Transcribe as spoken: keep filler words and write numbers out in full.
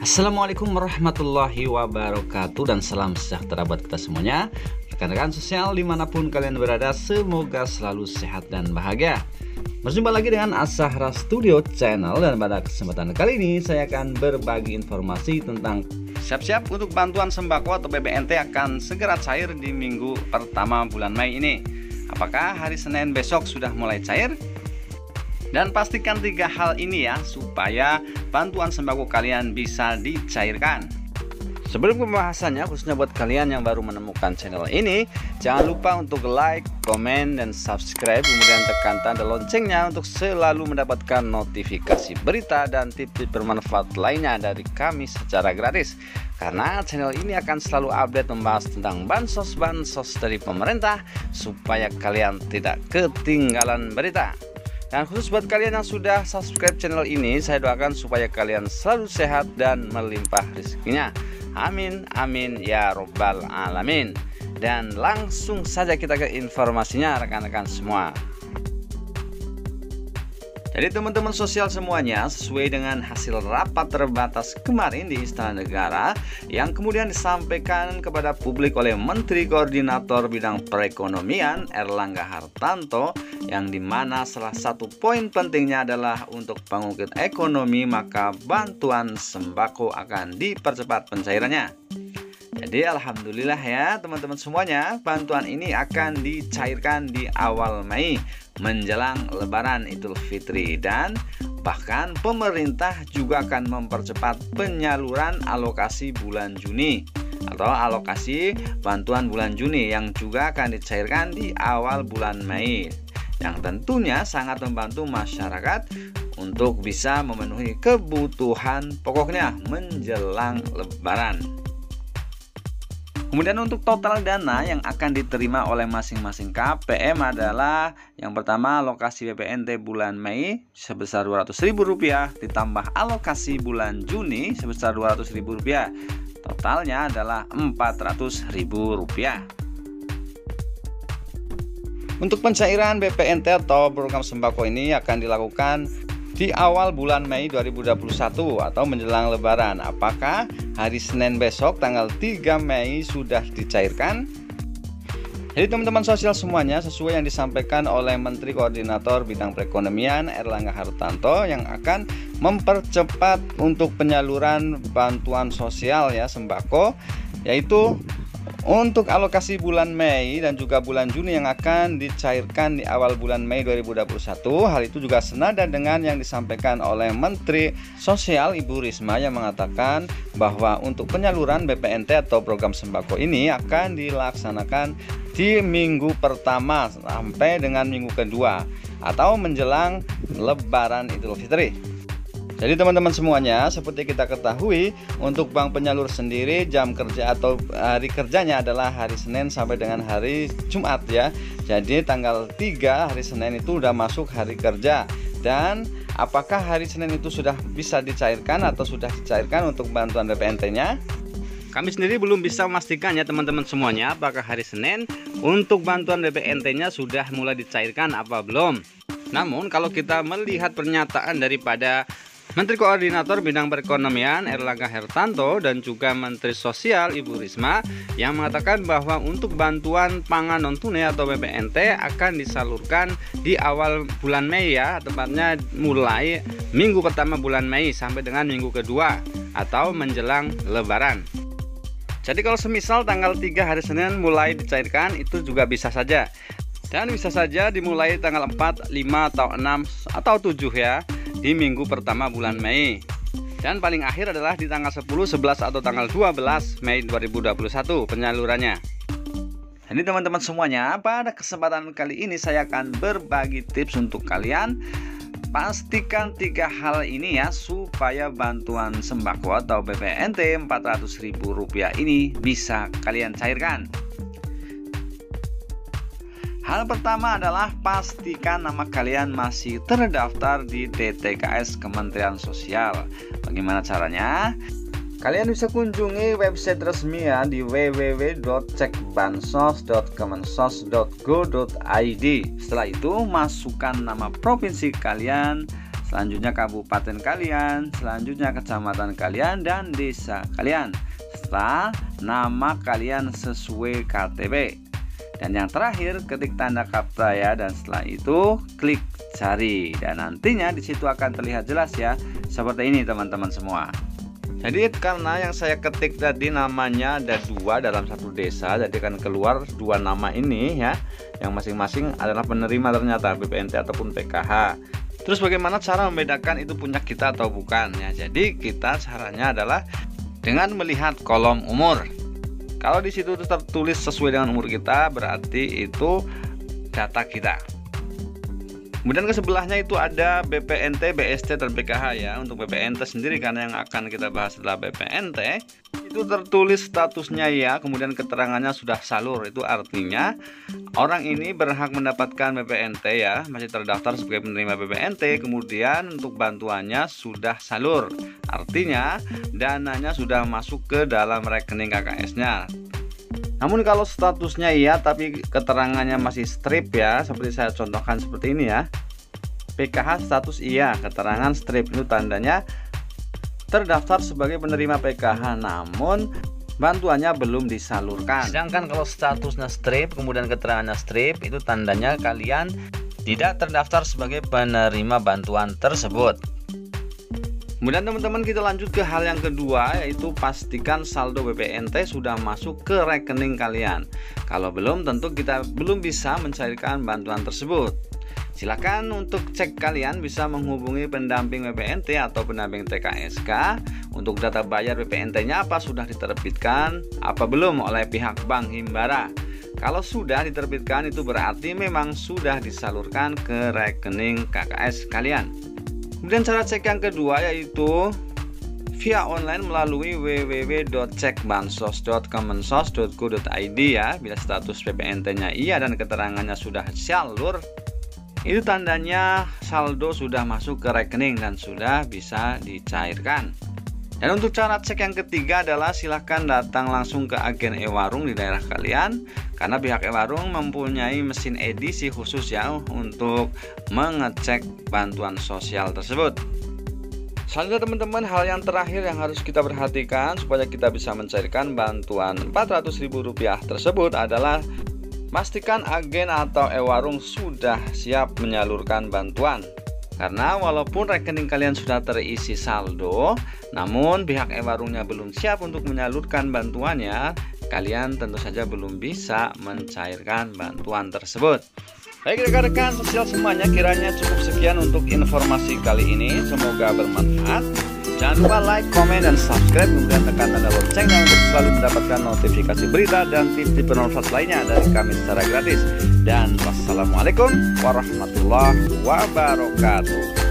Assalamualaikum warahmatullahi wabarakatuh dan salam sejahtera buat kita semuanya. Rekan-rekan sosial dimanapun kalian berada, semoga selalu sehat dan bahagia. Berjumpa lagi dengan Ashahra Studio Channel, dan pada kesempatan kali ini saya akan berbagi informasi tentang siap-siap untuk bantuan sembako atau B P N T akan segera cair di minggu pertama bulan Mei ini. Apakah hari Senin besok sudah mulai cair? Dan pastikan tiga hal ini ya, supaya bantuan sembako kalian bisa dicairkan. Sebelum pembahasannya, khususnya buat kalian yang baru menemukan channel ini, jangan lupa untuk like, komen, dan subscribe. Kemudian tekan tanda loncengnya untuk selalu mendapatkan notifikasi berita dan tips-tips bermanfaat lainnya dari kami secara gratis. Karena channel ini akan selalu update membahas tentang bansos-bansos dari pemerintah, supaya kalian tidak ketinggalan berita. Dan khusus buat kalian yang sudah subscribe channel ini, saya doakan supaya kalian selalu sehat dan melimpah rezekinya. Amin, amin, ya robbal alamin. Dan langsung saja kita ke informasinya rekan-rekan semua. Jadi teman-teman sosial semuanya, sesuai dengan hasil rapat terbatas kemarin di Istana Negara yang kemudian disampaikan kepada publik oleh Menteri Koordinator Bidang Perekonomian Erlangga Hartanto, yang dimana salah satu poin pentingnya adalah untuk bangkit ekonomi, maka bantuan sembako akan dipercepat pencairannya. Jadi alhamdulillah ya teman-teman semuanya, bantuan ini akan dicairkan di awal Mei menjelang Lebaran Idul Fitri, dan bahkan pemerintah juga akan mempercepat penyaluran alokasi bulan Juni atau alokasi bantuan bulan Juni yang juga akan dicairkan di awal bulan Mei, yang tentunya sangat membantu masyarakat untuk bisa memenuhi kebutuhan pokoknya menjelang Lebaran. Kemudian untuk total dana yang akan diterima oleh masing-masing K P M adalah yang pertama alokasi B P N T bulan Mei sebesar dua ratus ribu rupiah ditambah alokasi bulan Juni sebesar dua ratus ribu rupiah. Totalnya adalah empat ratus ribu rupiah. Untuk pencairan B P N T atau program sembako ini akan dilakukan di awal bulan Mei dua ribu dua puluh satu atau menjelang Lebaran. Apakah hari Senin besok tanggal tiga Mei sudah dicairkan? Jadi teman-teman sosial semuanya, sesuai yang disampaikan oleh Menteri Koordinator Bidang Perekonomian Erlangga Hartanto yang akan mempercepat untuk penyaluran bantuan sosial ya sembako, yaitu untuk alokasi bulan Mei dan juga bulan Juni yang akan dicairkan di awal bulan Mei dua ribu dua puluh satu. Hal itu juga senada dengan yang disampaikan oleh Menteri Sosial Ibu Risma yang mengatakan bahwa untuk penyaluran B P N T atau program sembako ini akan dilaksanakan di minggu pertama sampai dengan minggu kedua atau menjelang Lebaran Idul Fitri. Jadi teman-teman semuanya, seperti kita ketahui, untuk bank penyalur sendiri jam kerja atau hari kerjanya adalah hari Senin sampai dengan hari Jumat ya. Jadi tanggal tiga hari Senin itu sudah masuk hari kerja. Dan apakah hari Senin itu sudah bisa dicairkan atau sudah dicairkan untuk bantuan B P N T-nya? Kami sendiri belum bisa memastikan ya teman-teman semuanya, apakah hari Senin untuk bantuan B P N T-nya sudah mulai dicairkan apa belum. Namun kalau kita melihat pernyataan daripada Menteri Koordinator Bidang Perekonomian Erlangga Hartanto dan juga Menteri Sosial Ibu Risma yang mengatakan bahwa untuk bantuan pangan non tunai atau B P N T akan disalurkan di awal bulan Mei ya, tepatnya mulai minggu pertama bulan Mei sampai dengan minggu kedua atau menjelang Lebaran. Jadi kalau semisal tanggal tiga hari Senin mulai dicairkan, itu juga bisa saja. Dan bisa saja dimulai tanggal empat, lima, atau enam, atau tujuh ya, di minggu pertama bulan Mei. Dan paling akhir adalah di tanggal sepuluh, sebelas, atau tanggal dua belas Mei dua ribu dua puluh satu penyalurannya. Jadi teman-teman semuanya, pada kesempatan kali ini saya akan berbagi tips untuk kalian. Pastikan tiga hal ini ya, supaya bantuan sembako atau B P N T empat ratus ribu rupiah ini bisa kalian cairkan. Hal pertama adalah pastikan nama kalian masih terdaftar di D T K S Kementerian Sosial. Bagaimana caranya? Kalian bisa kunjungi website resmi ya di w w w dot cekbansos dot kemensos dot go dot i d. Setelah itu masukkan nama provinsi kalian, selanjutnya kabupaten kalian, selanjutnya kecamatan kalian, dan desa kalian, serta nama kalian sesuai K T P. Dan yang terakhir, ketik tanda kapra ya, dan setelah itu klik cari, dan nantinya di situ akan terlihat jelas ya, seperti ini teman-teman semua. Jadi karena yang saya ketik tadi namanya ada dua dalam satu desa, jadi akan keluar dua nama ini ya, yang masing-masing adalah penerima ternyata B P N T ataupun P K H. Terus bagaimana cara membedakan itu punya kita atau bukan ya? Jadi kita caranya adalah dengan melihat kolom umur. Kalau di situ tertulis sesuai dengan umur kita, berarti itu data kita. Kemudian ke sebelahnya itu ada B P N T, B S T, dan P K H ya. Untuk B P N T sendiri, karena yang akan kita bahas adalah B P N T, itu tertulis statusnya ya, kemudian keterangannya sudah salur. Itu artinya orang ini berhak mendapatkan B P N T ya, masih terdaftar sebagai penerima B P N T. Kemudian untuk bantuannya sudah salur, artinya dananya sudah masuk ke dalam rekening K K S-nya. Namun kalau statusnya iya tapi keterangannya masih strip ya, seperti saya contohkan seperti ini ya, P K H status iya, keterangan strip, itu tandanya terdaftar sebagai penerima P K H namun bantuannya belum disalurkan. Sedangkan kalau statusnya strip kemudian keterangannya strip, itu tandanya kalian tidak terdaftar sebagai penerima bantuan tersebut. Kemudian teman-teman kita lanjut ke hal yang kedua, yaitu pastikan saldo B P N T sudah masuk ke rekening kalian. Kalau belum, tentu kita belum bisa mencairkan bantuan tersebut. Silakan untuk cek, kalian bisa menghubungi pendamping B P N T atau pendamping T K S K untuk data bayar B P N T-nya apa sudah diterbitkan, apa belum oleh pihak Bank Himbara. Kalau sudah diterbitkan, itu berarti memang sudah disalurkan ke rekening K K S kalian. Kemudian cara cek yang kedua yaitu via online melalui w w w titik cek bansos titik kemensos titik go titik i d ya. Bila status B P N T-nya iya dan keterangannya sudah salur, itu tandanya saldo sudah masuk ke rekening dan sudah bisa dicairkan. Dan untuk cara cek yang ketiga adalah silahkan datang langsung ke agen e-warung di daerah kalian, karena pihak e-warung mempunyai mesin edisi khusus ya untuk mengecek bantuan sosial tersebut. Selanjutnya teman-teman, hal yang terakhir yang harus kita perhatikan supaya kita bisa mencairkan bantuan empat ratus ribu rupiah tersebut adalah pastikan agen atau e-warung sudah siap menyalurkan bantuan. Karena walaupun rekening kalian sudah terisi saldo, namun pihak e-warungnya belum siap untuk menyalurkan bantuannya, kalian tentu saja belum bisa mencairkan bantuan tersebut. Baik rekan-rekan sosial semuanya, kiranya cukup sekian untuk informasi kali ini. Semoga bermanfaat. Jangan lupa like, komen, dan subscribe, kemudian tekan tanda loncengnya untuk selalu mendapatkan notifikasi berita dan tips-tips bermanfaat lainnya dari kami secara gratis. Dan wassalamualaikum warahmatullahi wabarakatuh.